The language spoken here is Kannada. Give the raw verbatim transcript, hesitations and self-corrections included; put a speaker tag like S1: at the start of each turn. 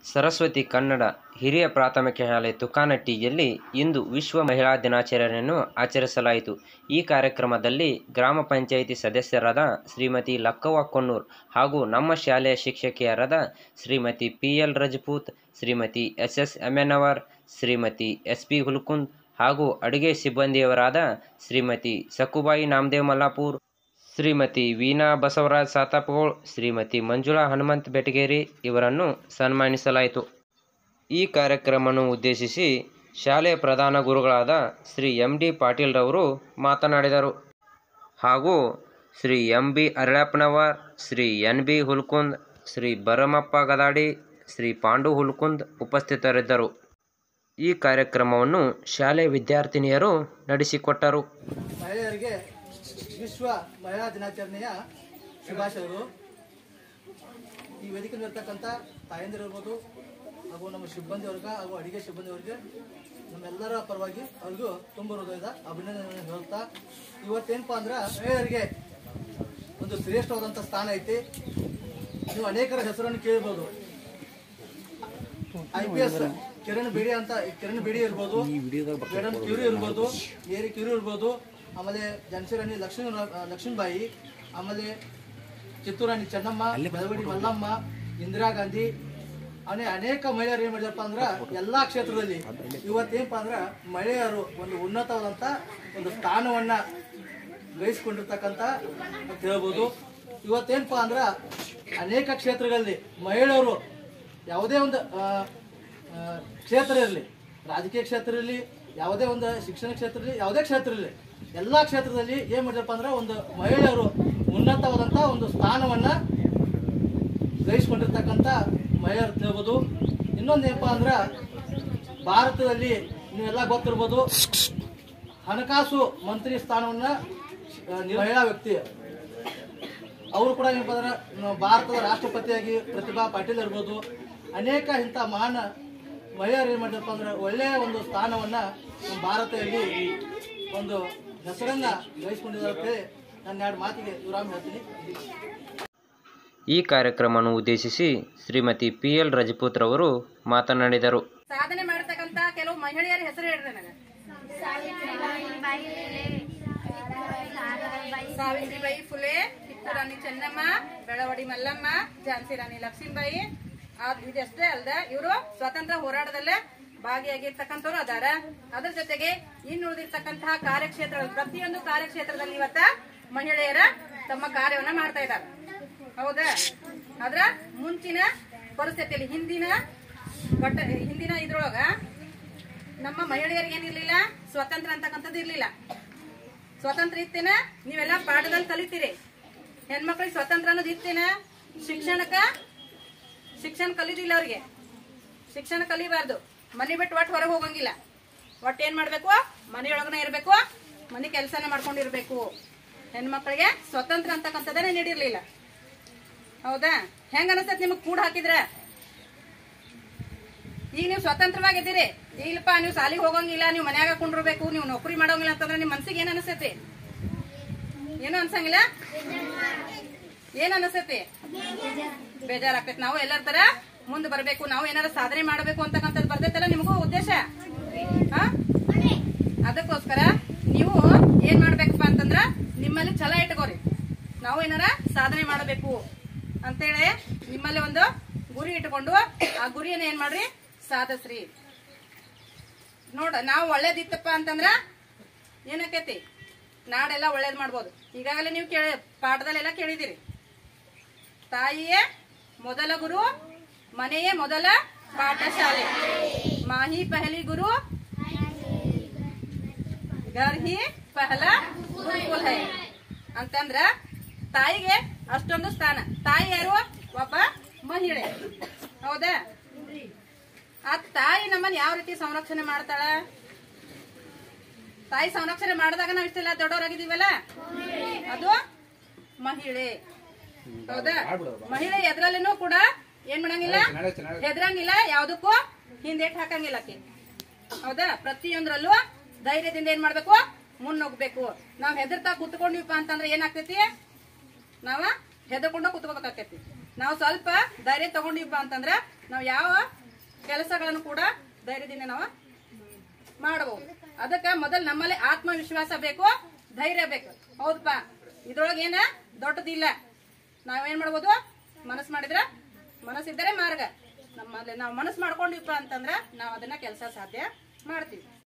S1: ಸರಸ್ವತಿ ಕನ್ನಡ ಹಿರಿಯ ಪ್ರಾಥಮಿಕ ಶಾಲೆ ತುಕಾನಟ್ಟಿಯಲ್ಲಿ ಇಂದು ವಿಶ್ವ ಮಹಿಳಾ ದಿನಾಚರಣೆಯನ್ನು ಆಚರಿಸಲಾಯಿತು. ಈ ಕಾರ್ಯಕ್ರಮದಲ್ಲಿ ಗ್ರಾಮ ಪಂಚಾಯಿತಿ ಸದಸ್ಯರಾದ ಶ್ರೀಮತಿ ಲಕ್ಕವ್ವ ಕೊಣ್ಣೂರ್ ಹಾಗೂ ನಮ್ಮ ಶಾಲೆಯ ಶಿಕ್ಷಕಿಯರಾದ Shrimati P L Rajput, Shrimati S S Emmenavar, Shrimati S P Hulkund ಹಾಗೂ ಅಡುಗೆ ಸಿಬ್ಬಂದಿಯವರಾದ ಶ್ರೀಮತಿ ಸಕುಬಾಯಿ ನಾಮದೇವ್ ಮಲ್ಲಾಪುರ್, ಶ್ರೀಮತಿ ವೀಣಾ ಬಸವರಾಜ್ ಸಾತಾಪಗೋಳ್, ಶ್ರೀಮತಿ ಮಂಜುಳಾ ಹನುಮಂತ್ ಬೆಟಗೇರಿ ಇವರನ್ನು ಸನ್ಮಾನಿಸಲಾಯಿತು. ಈ ಕಾರ್ಯಕ್ರಮವನ್ನು ಉದ್ದೇಶಿಸಿ ಶಾಲೆಯ ಪ್ರಧಾನ ಗುರುಗಳಾದ ಶ್ರೀ ಎಂ ಡಿ ಪಾಟೀಲ್ರವರು ಮಾತನಾಡಿದರು. ಹಾಗೂ Shri M B Aralappanavar, Shri N B Hulkund, Shri Bharamappa Gadadi, Shri Pandu Hulkund ಉಪಸ್ಥಿತರಿದ್ದರು. ಈ ಕಾರ್ಯಕ್ರಮವನ್ನು ಶಾಲೆಯ ವಿದ್ಯಾರ್ಥಿನಿಯರು ನಡೆಸಿಕೊಟ್ಟರು.
S2: ಮಹಿಳೆಯರಿಗೆ ವಿಶ್ವ ಮಹಿಳಾ ದಿನಾಚರಣೆಯ ಶುಭಾಶಯಗಳು. ಈ ವೇದಿಕೆ ಇರ್ತಕ್ಕಂಥ ತಾಯಂದಿರಿರ್ಬೋದು ಹಾಗೂ ನಮ್ಮ ಸಿಬ್ಬಂದಿ ವರ್ಗ ಹಾಗೂ ಅಡಿಗೆ ಸಿಬ್ಬಂದಿ ವರ್ಗ ನಮ್ಮೆಲ್ಲರ ಪರವಾಗಿ ಅವ್ರಿಗೂ ತುಂಬ ಹೃದಯದ ಅಭಿನಂದನೆ ಹೇಳುತ್ತಾ, ಇವತ್ತೇನಪ್ಪ ಅಂದ್ರೆ ಮಹಿಳೆಯರಿಗೆ ಒಂದು ಶ್ರೇಷ್ಠವಾದಂಥ ಸ್ಥಾನ ಐತಿ. ನೀವು ಅನೇಕರ ಹೆಸರನ್ನು ಕೇಳಿರ್ಬೋದು. I P S Kiran Bedi ಅಂತ ಕಿರಣ್ ಬೇಡಿ ಇರ್ಬೋದು, ಮೇಡಮ್ ಕ್ಯೂರಿ ಇರ್ಬೋದು, ಏರಿ ಕ್ಯೂರಿ ಇರ್ಬೋದು, ಆಮೇಲೆ ಝಾನ್ಸಿ ರಾಣಿ ಲಕ್ಷ್ಮೀ ಲಕ್ಷ್ಮೀಬಾಯಿ, ಆಮೇಲೆ ಕಿತ್ತೂರಾಣಿ ಚೆನ್ನಮ್ಮ, ಬೆಳವಡಿ ಮಲ್ಲಮ್ಮ, ಇಂದಿರಾ ಗಾಂಧಿ, ಅನೇ ಅನೇಕ ಮಹಿಳೆಯರು ಏನ್ ಮಾಡಿದಪ್ಪ ಅಂದ್ರ ಎಲ್ಲಾ ಕ್ಷೇತ್ರದಲ್ಲಿ ಇವತ್ತೇನಪ್ಪ ಅಂದ್ರ ಮಹಿಳೆಯರು ಒಂದು ಉನ್ನತವಾದಂತ ಒಂದು ಸ್ಥಾನವನ್ನ ಗಳಿಸಿಕೊಂಡಿರ್ತಕ್ಕಂಥ ಅಂತ ಹೇಳ್ಬೋದು. ಇವತ್ತೇನಪ್ಪ ಅಂದ್ರ ಅನೇಕ ಕ್ಷೇತ್ರಗಳಲ್ಲಿ ಮಹಿಳೆಯರು ಯಾವುದೇ ಒಂದು ಕ್ಷೇತ್ರ ಇರಲಿ, ರಾಜಕೀಯ ಕ್ಷೇತ್ರ ಇರಲಿ, ಯಾವುದೇ ಒಂದು ಶಿಕ್ಷಣ ಕ್ಷೇತ್ರ ಇರಲಿ, ಯಾವುದೇ ಕ್ಷೇತ್ರ ಇರಲಿ, ಎಲ್ಲಾ ಕ್ಷೇತ್ರದಲ್ಲಿ ಏನ್ ಮಾಡಿದಪ್ಪ ಅಂದ್ರೆ ಒಂದು ಮಹಿಳೆಯರು ಉನ್ನತವಾದಂತ ಒಂದು ಸ್ಥಾನವನ್ನ ಗಳಿಸಿಕೊಂಡಿರ್ತಕ್ಕಂಥ ಮಹಿಳೆಯರು ಹೇಳ್ಬೋದು. ಇನ್ನೊಂದೇನಪ್ಪ ಅಂದ್ರ ಭಾರತದಲ್ಲಿ ನೀವೆಲ್ಲ ಗೊತ್ತಿರ್ಬೋದು, ಹಣಕಾಸು ಮಂತ್ರಿ ಸ್ಥಾನವನ್ನ ಮಹಿಳಾ ವ್ಯಕ್ತಿ ಅವರು ಕೂಡ ಏನಪ್ಪ ಅಂದ್ರೆ ಭಾರತದ ರಾಷ್ಟ್ರಪತಿಯಾಗಿ ಪ್ರತಿಭಾ ಪಾಟೀಲ್ ಇರ್ಬೋದು, ಅನೇಕ ಇಂಥ ಮಹಾನ್ ಮಹಿಳೆಯರು ಏನ್ ಮಾಡಿದಪ್ಪ ಅಂದ್ರೆ ಒಳ್ಳೆಯ ಒಂದು ಸ್ಥಾನವನ್ನ ನಮ್ಮ ಭಾರತದಲ್ಲಿ ಒಂದು ಹೆಸರನ್ನ ಗಳಿಸಿಕೊಂಡಿದ್ದಾರೆ. ನನ್ನ ಎರಡು ಮಾತಿಗೆ ವಿರಾಮ ಹೇಳ್ತೀನಿ.
S1: ಈ ಕಾರ್ಯಕ್ರಮವನ್ನು ಉದ್ದೇಶಿಸಿ ಶ್ರೀಮತಿ ಪಿ ಎಲ್ ರಜಪೂತ್ ರವರು ಮಾತನಾಡಿದರು.
S3: ಸಾಧನೆ ಮಾಡತಕ್ಕಂತ ಕೆಲವು ಮಹಿಳೆಯರ ಹೆಸರು ಹೇಳ್ರಿ ನನಗೆ. ಸಾವಿತ್ರಿಬಾಯಿ ಫುಲೆ, ಕಿತ್ತೂರಾಣಿ ಚೆನ್ನಮ್ಮ, ಬೆಳವಡಿ ಮಲ್ಲಮ್ಮ, ಝಾನ್ಸಿ ರಾಣಿ ಲಕ್ಷ್ಮೀಬಾಯಿ. ಇದಷ್ಟೇ ಅಲ್ದ ಇವರು ಸ್ವಾತಂತ್ರ್ಯ ಹೋರಾಟದಲ್ಲೇ ಭಾಗಿಯಾಗಿರ್ತಕ್ಕಂಥವ್ರು ಅದಾರ. ಅದ್ರ ಜೊತೆಗೆ ಇನ್ನು ಉಳಿದಿರ್ತಕ್ಕಂತಹ ಕಾರ್ಯಕ್ಷೇತ್ರಗಳು, ಪ್ರತಿಯೊಂದು ಕಾರ್ಯಕ್ಷೇತ್ರದಲ್ಲಿ ಇವತ್ತ ಮಹಿಳೆಯರ ತಮ್ಮ ಕಾರ್ಯವನ್ನ ಮಾಡ್ತಾ ಇದ್ದಾರೆ. ಹೌದಾ? ಆದ್ರ ಮುಂಚಿನ ಪರಿಸ್ಥಿತಿಯಲ್ಲಿ ಹಿಂದಿನ ಬಟ್ಟ ಹಿಂದಿನ ಇದ್ರೊಳಗ ನಮ್ಮ ಮಹಿಳೆಯರಿಗೆ ಏನಿರ್ಲಿಲ್ಲ, ಸ್ವತಂತ್ರ ಅಂತಕ್ಕಂಥದ್ದು ಇರ್ಲಿಲ್ಲ. ಸ್ವತಂತ್ರ ಇತ್ತೇನ ನೀವೆಲ್ಲ ಪಾಠದಲ್ಲಿ ಕಲಿತೀರಿ. ಹೆಣ್ಮಕ್ಳಿಗೆ ಸ್ವತಂತ್ರ ಅನ್ನೋದು ಇತ್ತೇನ, ಶಿಕ್ಷಣಕ್ಕ ಶಿಕ್ಷಣ ಕಲಿದಿಲ್ಲ. ಅವ್ರಿಗೆ ಶಿಕ್ಷಣ ಕಲಿಬಾರ್ದು. ಮನೆ ಬಿಟ್ಟು ಒಟ್ಟು ಹೊರಗೆ ಹೋಗಂಗಿಲ್ಲ. ಒಟ್ಟು ಏನ್ ಮಾಡ್ಬೇಕು, ಮನೆಯೊಳಗನೆ ಇರ್ಬೇಕು, ಮನೆ ಕೆಲಸನ ಮಾಡ್ಕೊಂಡಿರ್ಬೇಕು. ಹೆಣ್ಮಕ್ಳಿಗೆ ಸ್ವತಂತ್ರ ಅಂತಕ್ಕಂಥದ್ದನ್ನೇ ನೀಡಿರ್ಲಿಲ್ಲ. ಹೌದಾ? ಹೆಂಗ ಅನಿಸ್ತೈತಿ ನಿಮಗ್ ಕೂಡ ಹಾಕಿದ್ರ? ಈಗ ನೀವು ಸ್ವತಂತ್ರವಾಗಿದ್ದೀರಿ, ಇಲ್ಲಪ್ಪ ನೀವು ಸಾಲಿಗೆ ಹೋಗಂಗಿಲ್ಲ, ನೀವು ಮನ್ಯಾಗ ಕುಂಡಿರ್ಬೇಕು, ನೀವು ನೌಕರಿ ಮಾಡೋಂಗಿಲ್ಲ ಅಂತಂದ್ರೆ ನಿಮ್ ಮನ್ಸಿಗೆ ಏನ್ ಅನಿಸ್ತೈತಿ? ಏನು ಅನ್ಸಂಗಿಲ್ಲ? ಏನ್ ಅನಿಸ್ತೈತಿ? ಬೇಜಾರಾಗ್ತೈತಿ. ನಾವು ಎಲ್ಲರ ತರ ಮುಂದೆ ಬರ್ಬೇಕು, ನಾವು ಏನಾರ ಸಾಧನೆ ಮಾಡಬೇಕು ಅಂತಕ್ಕಂಥದ್ದು ಬರ್ತೈತಲ್ಲ ನಿಮಗೂ ಉದ್ದೇಶ. ಅದಕ್ಕೋಸ್ಕರ ನೀವು ಏನ್ ಮಾಡ್ಬೇಕಪ್ಪ ಅಂತಂದ್ರ ನಿಮ್ಮಲ್ಲಿ ಛಲ ಇಟ್ಕೋರಿ. ನಾವು ಏನಾರ ಸಾಧನೆ ಮಾಡಬೇಕು ಅಂತೇಳಿ ನಿಮ್ಮಲ್ಲಿ ಒಂದು ಗುರಿ ಇಟ್ಕೊಂಡು ಆ ಗುರಿಯನ್ನ ಏನ್ ಮಾಡ್ರಿ, ಸಾಧಿಸ್ರಿ. ನೋಡ, ನಾವು ಒಳ್ಳೇದಿತ್ತಪ್ಪ ಅಂತಂದ್ರ ಏನಕ್ಕೈತಿ, ನಾಡೆಲ್ಲ ಒಳ್ಳೇದ್ ಮಾಡ್ಬೋದು. ಈಗಾಗಲೇ ನೀವು ಕೇಳಿ ಪಾಠದಲ್ಲೆಲ್ಲ ಕೇಳಿದಿರಿ, ತಾಯಿಯೇ ಮೊದಲ ಗುರು, ಮನೆಯೇ ಮೊದಲ ಪಾಠಶಾಲೆ, ಮಾಹಿ ಪಹಲಿ ಗುರು, ಘರ್ ಹಿ ಪಹಲ ಗುರುಕುಲ ಹೈ ಅಂತಂದ್ರ ತಾಯಿಗೆ ಅಷ್ಟೊಂದು ಸ್ಥಾನ. ತಾಯಿ ಯಾರು? ಒಬ್ಬ ಮಹಿಳೆ. ಹೌದಾ? ಆ ತಾಯಿ ನಮ್ಮನ್ನ ಯಾವ ರೀತಿ ಸಂರಕ್ಷಣೆ ಮಾಡ್ತಾಳ? ತಾಯಿ ಸಂರಕ್ಷಣೆ ಮಾಡಿದಾಗ ನಾವ್ ಇಷ್ಟೆಲ್ಲ ದೊಡ್ಡವರಾಗಿದ್ದೀವಲ್ಲ, ಅದು ಮಹಿಳೆ. ಹೌದಾ? ಮಹಿಳೆ ಎದ್ರಲ್ಲಿನೂ ಕೂಡ ಏನ್ ಮಾಡಂಗಿಲ್ಲ, ಹೆದ್ರಂಗಿಲ್ಲ, ಯಾವ್ದಕ್ಕೂ ಹಿಂದೇಟ್ ಹಾಕಂಗಿಲ್ಲ ಆಕಿ. ಹೌದಾ? ಪ್ರತಿಯೊಂದ್ರಲ್ಲೂ ಧೈರ್ಯದಿಂದ ಏನ್ ಮಾಡ್ಬೇಕು, ಮುನ್ನೋಗ್ಬೇಕು. ನಾವ್ ಹೆದರ್ತಾ ಕುತ್ಕೊಂಡಿವಪ್ಪ ಅಂತಂದ್ರೆ ಏನಾಗ್ತೈತಿ, ನಾವ ಹೆದರ್ಕೊಂಡ ಕುತ್ಕೋಬೇಕಾಕೈತಿ. ನಾವು ಸ್ವಲ್ಪ ಧೈರ್ಯ ತಗೊಂಡಿಪ್ಪ ಅಂತಂದ್ರ ನಾವು ಯಾವ ಕೆಲಸಗಳನ್ನು ಕೂಡ ಧೈರ್ಯದಿಂದ ನಾವು ಮಾಡಬಹುದು. ಅದಕ್ಕ ಮೊದಲು ನಮ್ಮಲ್ಲಿ ಆತ್ಮವಿಶ್ವಾಸ ಬೇಕು, ಧೈರ್ಯ ಬೇಕು. ಹೌದಪ್ಪ, ಇದ್ರೊಳಗೆ ಏನ ದೊಡ್ಡದಿಲ್ಲ. ನಾವೇನ್ ಮಾಡ್ಬೋದು, ಮನಸ್ಸು ಮಾಡಿದ್ರ, ಮನಸ್ಸಿದ್ದರೆ ಮಾರ್ಗ. ನಮ್ಮಲ್ಲಿ ನಾವು ಮನಸ್ಸು ಮಾಡ್ಕೊಂಡಿಪ್ಪ ಅಂತಂದ್ರ ನಾವು ಅದನ್ನ ಕೆಲಸ ಸಾಧ್ಯ ಮಾಡ್ತೀವಿ.